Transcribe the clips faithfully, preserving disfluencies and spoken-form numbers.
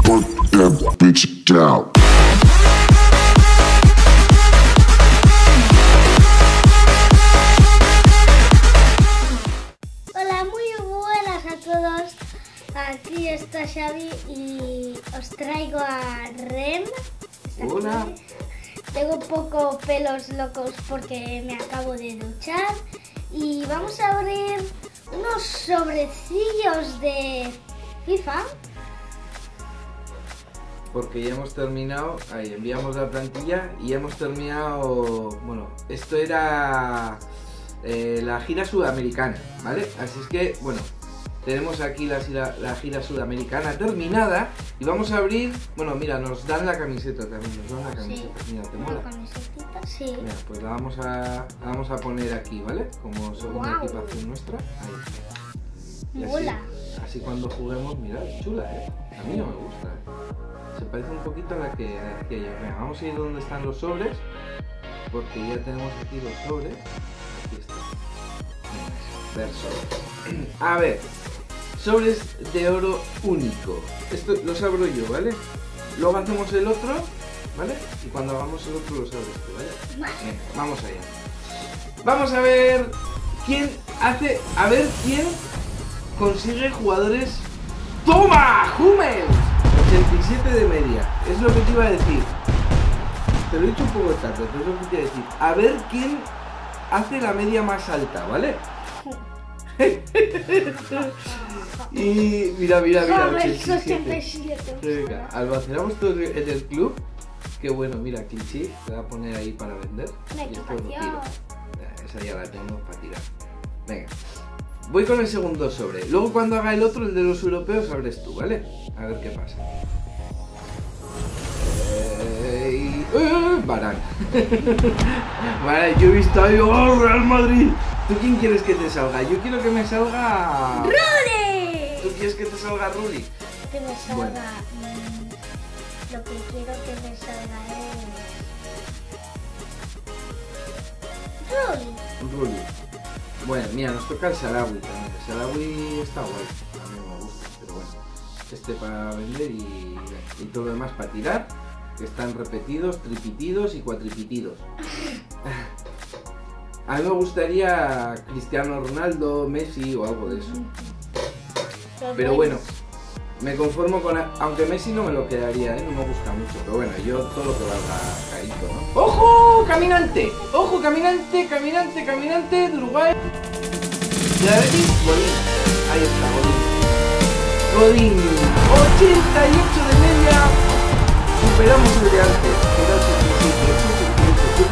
Fuck that bitch out. Hola, muy buenas a todos. Aquí está Xavi y os traigo a Rem. Hola. Tengo un poco pelos locos porque me acabo de duchar. Y vamos a abrir unos sobrecillos de FIFA. Porque ya hemos terminado, ahí enviamos la plantilla y hemos terminado, bueno, esto era eh, la gira sudamericana, ¿vale? Así es que, bueno, tenemos aquí la, la, la gira sudamericana terminada y vamos a abrir, bueno, mira, nos dan la camiseta también, nos dan la camiseta, sí. Mira, ¿te mola? Una camisetita, sí. Mira, pues la vamos a, la vamos a poner aquí, ¿vale? Como segunda wow. equipación nuestra, ahí. Y mola. Así, así cuando juguemos, mirad, chula, ¿eh? A mí no me gusta, ¿eh? Se parece un poquito a la que, a la que yo. Venga, vamos a ir donde están los sobres, porque ya tenemos aquí los sobres. Aquí está. Ver sobres. A ver, sobres de oro único. Esto los abro yo, ¿vale? Luego hacemos el otro, ¿vale? Y cuando hagamos el otro los abres tú, ¿vale? Venga, vamos allá. Vamos a ver quién hace, a ver quién consigue jugadores. ¡Toma! ¡Hummels! ochenta y siete de media, es lo que te iba a decir. Te lo he dicho un poco tarde, pero es lo que te iba a decir. A ver quién hace la media más alta, ¿vale? Y mira, mira, mira, ochenta y siete. Venga, almacenamos todo en el club. Qué bueno, mira, cliché, te voy a poner ahí para vender. Una y esto lo tiro. equipación. Esa ya la tengo para tirar. Venga. Voy con el segundo sobre. Luego cuando haga el otro, el de los europeos, abres tú, ¿vale? A ver qué pasa. Eh, eh, Varane. Vale, yo he visto ahí, ¡oh, Real Madrid! ¿Tú quién quieres que te salga? Yo quiero que me salga... ¡Rulli! ¿Tú quieres que te salga Rulli? Que me salga... Bueno. Mmm, lo que quiero que me salga es... Rulli. Rulli. Bueno, mira, nos toca el Sarawi también. El Sarawi está guay, a mí me gusta, pero bueno. Este para vender y, y todo lo demás para tirar. Que están repetidos, tripitidos y cuatripitidos. A mí me gustaría Cristiano Ronaldo, Messi o algo de eso. Pero bueno, me conformo con... A... Aunque Messi no me lo quedaría, ¿eh? No me gusta mucho. Pero bueno, yo todo lo que valga caído, ¿no? ¡Ojo, caminante! ¡Ojo, caminante, caminante, caminante de Uruguay! ¿De la Betis? Godín. Ahí está, Godín. Godín. ochenta y ocho de media. Superamos el de antes. Era ochenta y siete.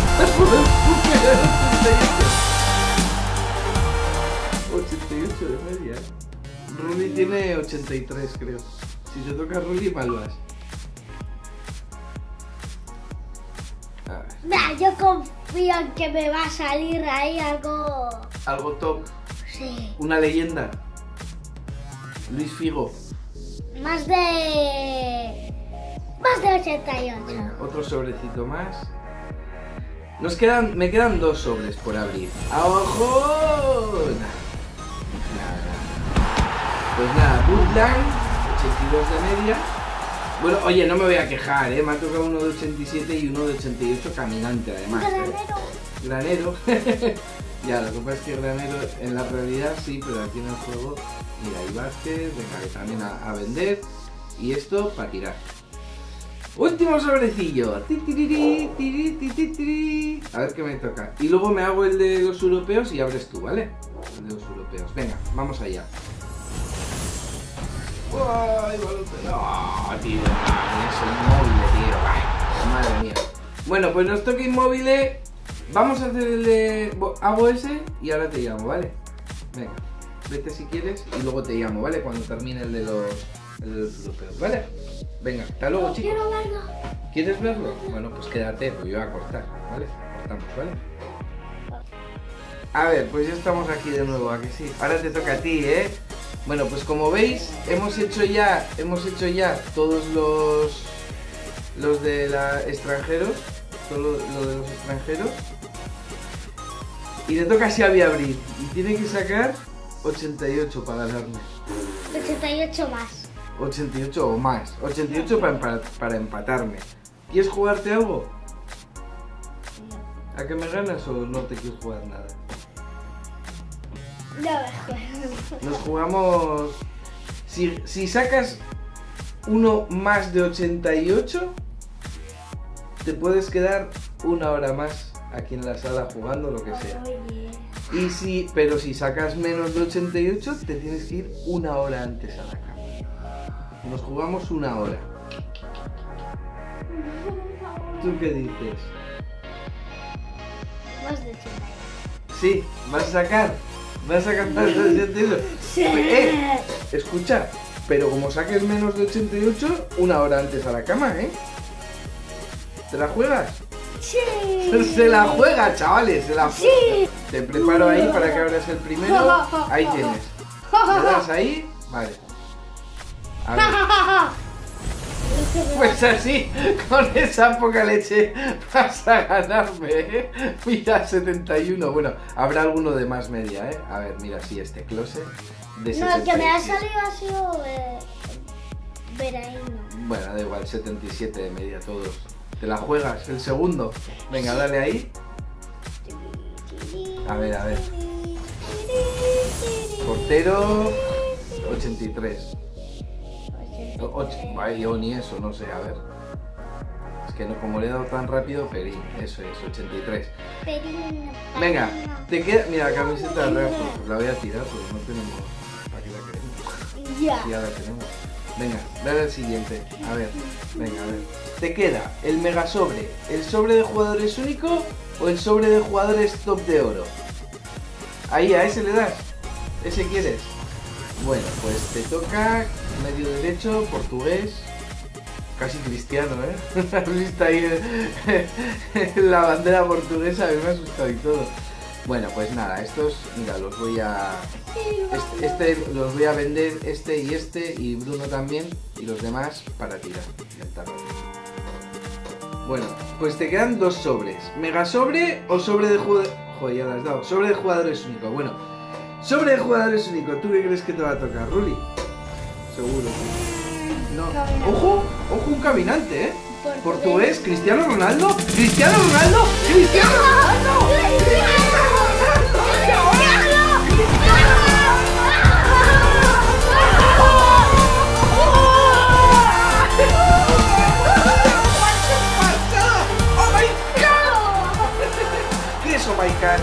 ochenta y ocho de media. Rulli tiene ochenta y tres, creo. Si te toca Rulli, malvas. Nah, yo confío en que me va a salir ahí algo... Algo top. Sí. Una leyenda. Luis Figo. Más de... Más de ochenta y ocho. Venga, otro sobrecito más. Nos quedan... Me quedan dos sobres por abrir. ¡Ojo! Nada. Nada. Pues nada, Woodland, ochenta y dos de media. Bueno, oye, no me voy a quejar, ¿eh? Me ha tocado uno de ochenta y siete y uno de ochenta y ocho caminante, además. ¿eh? Granero. Granero. Ya, lo que pasa es que Granero en la realidad sí, pero aquí en el juego, mira, hay Vázquez, venga, que también a, a vender. Y esto para tirar. Último sobrecillo. Ti, tiriri, tiri, ti, ti, tiri. A ver qué me toca. Y luego me hago el de los europeos y abres tú, ¿vale? El de los europeos. Venga, vamos allá. ¡Ay, Balotelli! ¡No, tío! Eso, inmóvil, tío. ¡Ay, madre mía! Bueno, pues nos toca inmóvil. Vamos a hacer el de... Hago ese y ahora te llamo, ¿vale? Venga, vete si quieres y luego te llamo, ¿vale? Cuando termine el de los, el de los europeos, ¿vale? Venga, hasta luego, no, chicos. Quiero verlo. ¿Quieres verlo? Bueno, pues quédate, pues yo voy a cortar, ¿vale? Cortamos, ¿vale? A ver, pues ya estamos aquí de nuevo, ¿a que sí? Ahora te toca a ti, ¿eh? Bueno, pues como veis, hemos hecho ya, hemos hecho ya todos los, los de la extranjeros, todo lo, lo de los extranjeros. Y le toca a Xavi abrir, y tiene que sacar ochenta y ocho para ganarme. ochenta y ocho más. ochenta y ocho o más. ochenta y ocho para, empa para empatarme. ¿Quieres jugarte algo? ¿A que me ganas o no te quieres jugar nada? No me juego. Nos jugamos... Si, si sacas uno más de ochenta y ocho, te puedes quedar una hora más aquí en la sala jugando lo que sea. Oye. Y si, pero si sacas menos de ochenta y ocho, te tienes que ir una hora antes a la cama. Nos jugamos una hora. ¿Tú qué dices? Más de ochenta y ocho. Sí, vas a sacar. Vas a sacar más de ochenta y ocho. Sí. Eh, escucha, pero como saques menos de ochenta y ocho, una hora antes a la cama, ¿eh? ¿Te la juegas? Sí. Se la juega, chavales, se la juega. Sí. Te preparo ahí para que abras el primero. Ahí tienes. ¿Le das ahí? Vale. A ver. Pues así, con esa poca leche vas a ganarme, ¿eh? Mira, setenta y uno. Bueno, habrá alguno de más media, ¿eh? A ver, mira, sí, este closet de No, el que me ha setenta y siete. salido ha sido eh, Veraino. Bueno, da igual, setenta y siete de media todos. ¿Te la juegas? ¿El segundo? Venga, dale ahí. A ver, a ver. Portero, ochenta y tres. ocho, ay, yo ni eso, no sé, a ver. Es que no, como le he dado tan rápido, Perín, eso es, ochenta y tres. Perino, Venga, perino. te queda. Mira, la camiseta de Real, pues la voy a tirar porque no tenemos. ¿Para qué la queremos? Ya. Sí, ya la tenemos. Venga, dale al siguiente. A ver, venga, a ver. Te queda el mega sobre, el sobre de jugadores único o el sobre de jugadores top de oro. Ahí, a ese le das. ¿Ese quieres? Bueno, pues te toca medio derecho, portugués, casi cristiano, ¿eh? Has visto ahí la bandera portuguesa, a mí me ha asustado y todo. Bueno, pues nada, estos, mira, los voy a... Este, este los voy a vender, este y este, y Bruno también, y los demás para tirar. Bueno, pues te quedan dos sobres. ¿Mega sobre o sobre de jugadores...? Joder, ya lo has dado. Sobre de jugadores únicos. Bueno, sobre de jugadores únicos. ¿Tú qué crees que te va a tocar, Ruli? Seguro. No. Caminante. Ojo, ojo un caminante, ¿eh? Portugués. Portugués, Cristiano Ronaldo. Cristiano Ronaldo. Cristiano Ronaldo. ¡Oh my god! ¿Qué es oh my god?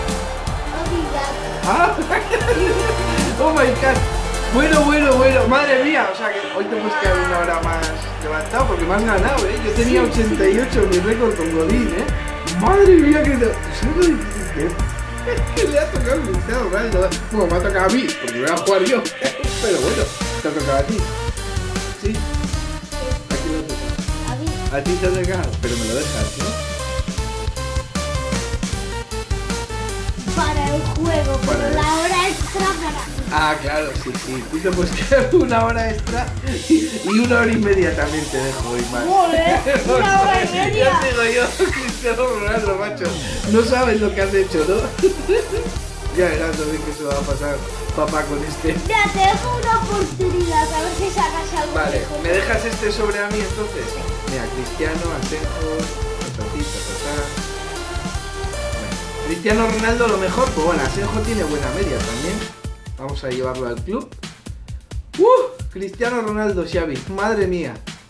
¿Ah? Oh my god. Bueno, bueno, bueno. Madre mía. O sea que hoy te puedes quedar una hora más levantado porque me has ganado, ¿eh? Yo tenía ochenta y ocho, mi récord con Godín, ¿eh? Madre mía que te... ¿Sabes lo difícil que es? Que le ha tocado a Cristiano Ronaldo. Bueno, me ha tocado a mí, porque voy a jugar yo. Pero bueno, te ha tocado a ti. ¿Sí? ¿A quién le ha tocado? A mí. A ti te ha tocado, pero me lo dejas, ¿no? Para el juego, Para pero el- la hora extra para... Ah, claro, sí, sí. Tú te puedes quedar una hora extra y, y una hora y media también te dejo hoy más. Joder, una hora y media. Ya te digo yo, Cristiano Ronaldo, macho. No sabes lo que has hecho, ¿no? Ya verás lo bien que se va a pasar papá con este. Mira, te dejo una oportunidad, a ver si sacas algo. Vale, mejor. ¿me dejas este sobre a mí entonces? Mira, Cristiano, Asenjo, tatita, tatá. Bueno, Cristiano Ronaldo lo mejor, pues bueno, Asenjo tiene buena media también. Vamos a llevarlo al club. ¡Uh! Cristiano Ronaldo, Xavi, madre mía.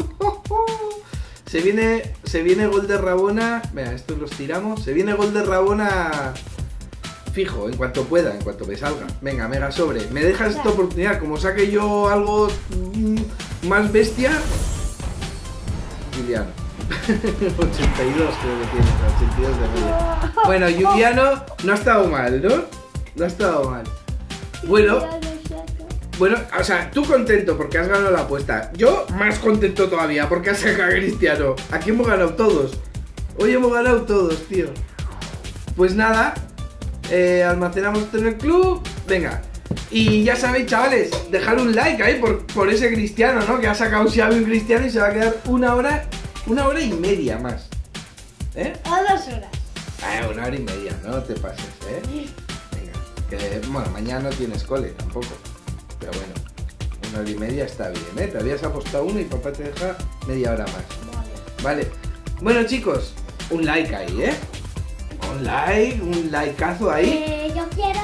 Se viene, se viene gol de Rabona. Mira, estos los tiramos. Se viene gol de Rabona fijo, en cuanto pueda, en cuanto me salga. Venga, mega sobre. ¿Me dejas esta oportunidad? Como saque yo algo mm, más bestia. Juliano. ochenta y dos creo que tiene, ochenta y dos de media. Bueno, Juliano no ha estado mal, ¿no? No ha estado mal. Bueno, bueno, o sea, tú contento porque has ganado la apuesta. Yo más contento todavía porque has sacado a Cristiano. Aquí hemos ganado todos. Hoy hemos ganado todos, tío. Pues nada, eh, almacenamos esto en el club. Venga. Y ya sabéis, chavales, dejar un like ahí por, por ese Cristiano, ¿no? Que ha sacado Xavi un Cristiano y se va a quedar una hora, una hora y media más. ¿Eh? A dos horas. Ah, una hora y media, no te pases, ¿eh? Que, bueno, mañana no tienes cole tampoco. Pero bueno, Una hora y media está bien, ¿eh? Te habías apostado uno y papá te deja media hora más. Vale. Vale. Bueno, chicos, un like ahí, ¿eh? Un like, un likeazo ahí. Eh, yo quiero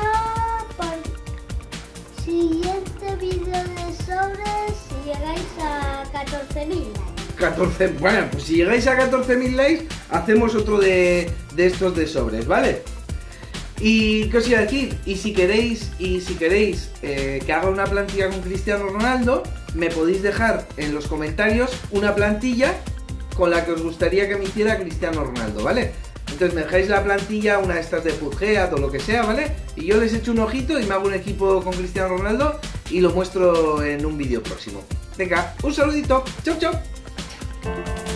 por siguiente vídeo de sobres si llegáis a catorce mil likes. catorce, bueno, pues si llegáis a catorce mil likes, hacemos otro de, de estos de sobres, ¿vale? Y qué os iba a decir, y si queréis, y si queréis eh, que haga una plantilla con Cristiano Ronaldo, me podéis dejar en los comentarios una plantilla con la que os gustaría que me hiciera Cristiano Ronaldo, ¿vale? Entonces me dejáis la plantilla, una de estas de Pudgeat o lo que sea, ¿vale? Y yo les echo un ojito y me hago un equipo con Cristiano Ronaldo y lo muestro en un vídeo próximo. Venga, un saludito, chau chau.